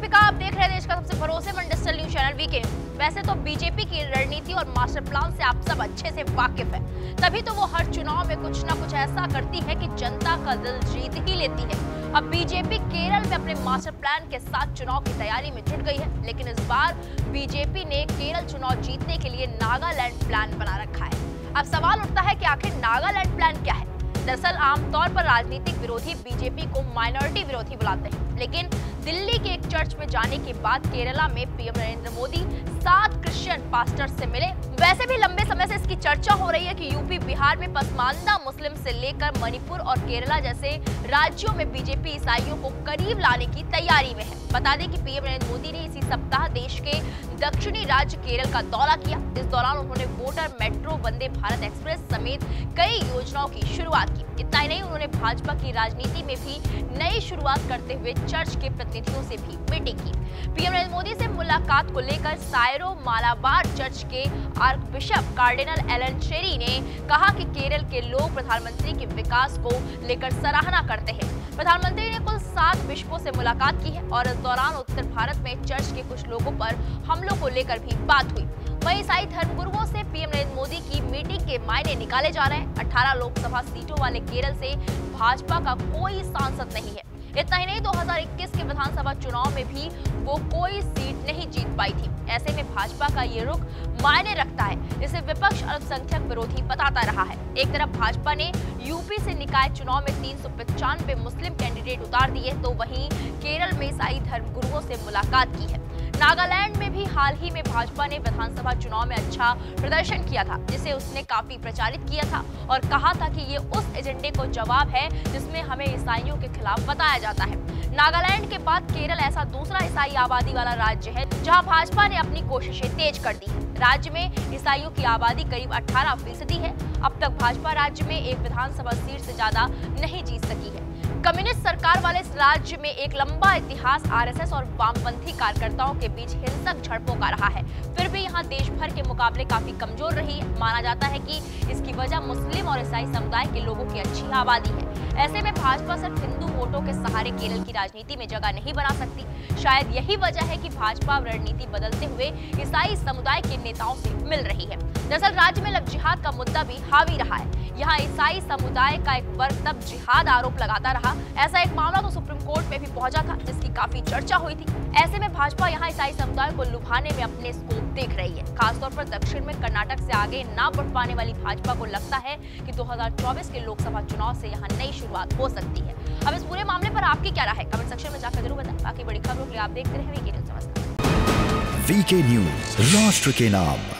दीपिका, आप देख रहे हैं देश का सबसे भरोसेमंद डिजिटल न्यूज चैनल वीके। वैसे तो बीजेपी की रणनीति और मास्टर प्लान से आप सब अच्छे से वाकिफ है, तभी तो वो हर चुनाव में कुछ ना कुछ ऐसा करती है कि जनता का दिल जीत ही लेती है। अब बीजेपी केरल में अपने मास्टर प्लान के साथ चुनाव की तैयारी में जुट गई है, लेकिन इस बार बीजेपी ने केरल चुनाव जीतने के लिए नागालैंड प्लान बना रखा है। अब सवाल उठता है कि आखिर नागालैंड प्लान क्या है। दरअसल आमतौर पर राजनीतिक विरोधी बीजेपी को माइनॉरिटी विरोधी बुलाते हैं, लेकिन दिल्ली के एक चर्च में जाने के बाद केरला में PM Narendra Modi 7 Christian pastor से मिले। वैसे भी लंबे समय से इसकी चर्चा हो रही है कि यूपी बिहार में पसमानदा मुस्लिम से लेकर मणिपुर और केरला जैसे राज्यों में बीजेपी ईसाइयों को करीब लाने की तैयारी में है। बता दें कि पीएम नरेंद्र मोदी ने इसी सप्ताह देश के दक्षिणी राज्य केरल का दौरा किया। इस दौरान उन्होंने water metro, Vande Bharat express समेत कई योजनाओं की शुरुआत की। इतना ही नहीं, उन्होंने भाजपा की राजनीति में भी नई शुरुआत करते हुए चर्च के प्रतिनिधियों से भी मीटिंग की। पीएम नरेंद्र मोदी से मुलाकात को लेकर सायरो मालाबार चर्च के archbishop cardinal Alencherry ने कहा कि केरल के लोग प्रधानमंत्री के विकास को लेकर सराहना करते हैं। प्रधानमंत्री ने कुल 7 बिशपों से मुलाकात की है और इस दौरान उत्तर भारत में चर्च के कुछ लोगों पर हमलों को लेकर भी बात हुई। वहीं ईसाई धर्मगुरुओं से पीएम नरेंद्र मोदी की मीटिंग के मायने निकाले जा रहे हैं। 18 लोकसभा सीटों वाले केरल से भाजपा का कोई सांसद नहीं है। इतना ही नहीं, 2021 के विधानसभा चुनाव में भी वो कोई सीट नहीं जीत पाई थी। ऐसे में भाजपा का ये रुख मायने रखता है, जिसे विपक्ष अल्पसंख्यक विरोधी बताता रहा है। एक तरफ भाजपा ने यूपी से निकाय चुनाव में 395 मुस्लिम कैंडिडेट उतार दिए, तो वहीं केरल में ईसाई धर्मगुरुओं से मुलाकात की है। नागालैंड में भी हाल ही में भाजपा ने विधानसभा चुनाव में अच्छा प्रदर्शन किया था, जिसे उसने काफी प्रचारित किया था और कहा था कि ये उस एजेंडे को जवाब है जिसमें हमें ईसाइयों के खिलाफ बताया जाता है। नागालैंड के बाद केरल ऐसा दूसरा ईसाई आबादी वाला राज्य है जहां भाजपा ने अपनी कोशिशें तेज कर दी है। राज्य में ईसाइयों की आबादी करीब 18% है। अब तक भाजपा राज्य में एक विधानसभा सीट से ज्यादा नहीं जीत सकी है। कम्युनिस्ट सरकार वाले इस राज्य में एक लंबा इतिहास आरएसएस और वामपंथी कार्यकर्ताओं के बीच हिंसक झड़पों का रहा है। फिर भी यहाँ देश भर के मुकाबले काफी कमजोर रही है। माना जाता है कि इसकी वजह मुस्लिम और ईसाई समुदाय के लोगों की अच्छी आबादी है। ऐसे में भाजपा सिर्फ हिंदू वोटों के सहारे केरल की राजनीति में जगह नहीं बना सकती। शायद यही वजह है कि भाजपा रणनीति बदलते हुए ईसाई समुदाय के नेताओं से मिल रही है। दरअसल राज्य में लव जिहाद का मुद्दा भी हावी रहा है। यहाँ ईसाई समुदाय का एक वर्ग तब जिहाद आरोप लगाता रहा। ऐसा एक मामला तो सुप्रीम कोर्ट में भी पहुंचा था, जिसकी काफी चर्चा हुई थी। ऐसे में भाजपा यहाँ ईसाई समुदाय को लुभाने में अपने स्कोप देख रही है। खासतौर पर दक्षिण में कर्नाटक से आगे ना बढ़ पाने वाली भाजपा को लगता है कि 2024 के लोकसभा चुनाव से यहाँ नई शुरुआत हो सकती है। अब इस पूरे मामले पर आपकी क्या राय है, कमेंट सेक्शन में जाकर जरूर बताएं। बाकी बड़ी खबरों के लिए आप देखते रहे वीके न्यूज। नमस्कार। वीके न्यूज, राष्ट्र के नाम।